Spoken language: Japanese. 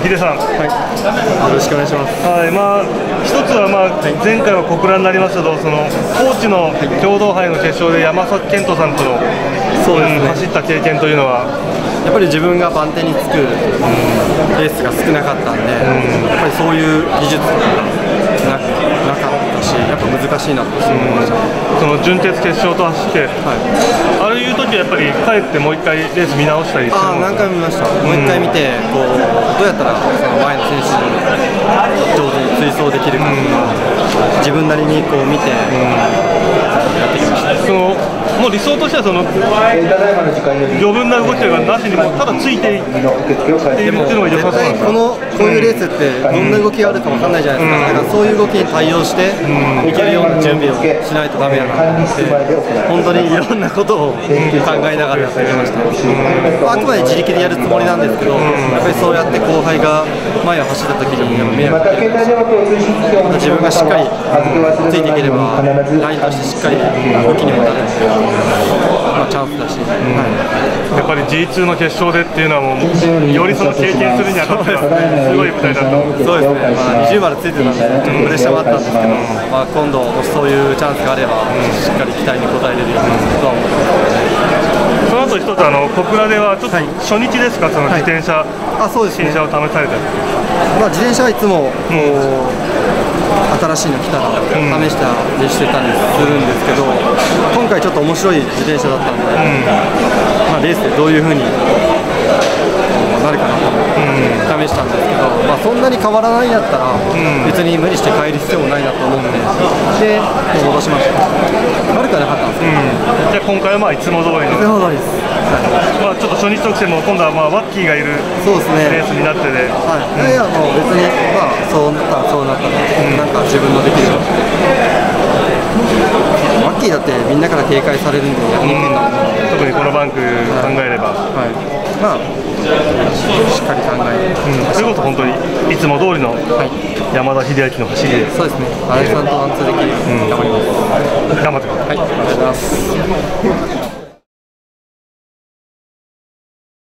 ヒデさん、 はい、よろしくお願いします。 はい、一つは前回は小倉になりましたけど、その高知の共同杯の決勝で山崎賢人さんとの走った経験というのは、 やっぱり自分が番手につくレースが少なかったんで、やっぱりそういう技術がなかったし、やっぱ難しいなと思いました。 その準決決勝と走って、ああいう時はやっぱり帰ってもう一回レース見直したりしてるんですか？ 何回も見ました。もう一回見て、どうやったらその前の選手に上手に追走できるかっていうのを自分なりに見てやってきました。 もう理想としては余分な動きがなしにもただついていっているっていうのが良さそうなんですか？ こういうレースってどんな動きがあるか分かんないじゃないですか。だからそういう動きに対応していけるような準備をしないとダメだなと思って、本当にいろんなことを考えながらやってきました。あくまで自力でやるつもりなんですけど、やっぱりそうやって後輩が前を走った時に迷惑かけるし、自分がしっかりついていければラインとしてしっかり動きにもなるチャンスだし、 やっぱり G2 の決勝でっていうのはもうよりその経験するにあたってはすごい舞台だと思う。 そうですね、20丸ついてたんでちょっとプレッシャーもあったんですけど、今度もしそういうチャンスがあればしっかり期待に応えれるようにとは思ってます。 その後一つ小倉ではちょっと初日ですか、その自転車、新車を試されたり。 自転車はいつも新しいの来たら試したりしてたりするんですけど、今回ちょっと面白い自転車だったんで、レースでどういう風になるかなと思って試したんですけど、そんなに変わらないんだったら別に無理して変える必要もないなと思って、で戻しました。悪くはなかったんですけど、 じゃあ今回はいつも通りの、 いつも通りです。 ちょっと初日特選も今度はワッキーがいるレースになってで、 いやもう別にそうなったらそうなったら、なんか自分のできるワッキーだってみんなから警戒されるんでやりにくいな、 特にこのバンク考えれば、 しっかり考えて、 それこそ本当にいつも通りの山田秀明の走りで、 そうですね、新井さんとワンツーできる、頑張ります。 頑張ってください。 ありがとうございます。